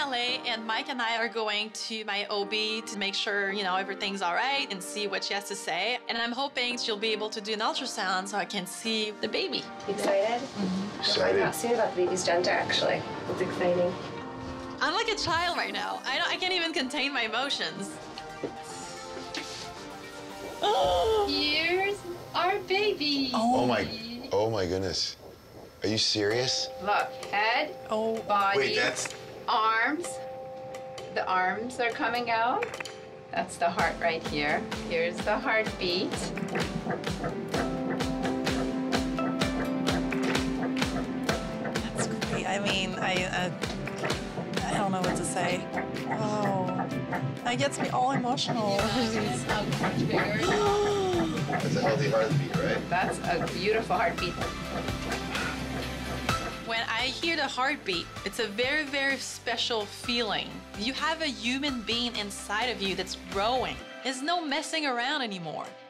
LA, and Mike and I are going to my OB to make sure, you know, everything's all right and see what she has to say. And I'm hoping she'll be able to do an ultrasound so I can see the baby. Excited? Mm-hmm. Excited. I'll soon about the baby's gender, actually. It's exciting. I'm like a child right now. I can't even contain my emotions. Here's our baby. Oh my goodness. Are you serious? Look, head, body, Wait, that's... arms. The arms are coming out. That's the heart right here. Here's the heartbeat. That's great. I mean, I don't know what to say. Oh, that gets me all emotional. Much bigger. That's a healthy heartbeat, right? That's a beautiful heartbeat. When I hear the heartbeat, it's a very, very special feeling. You have a human being inside of you that's growing. There's no messing around anymore.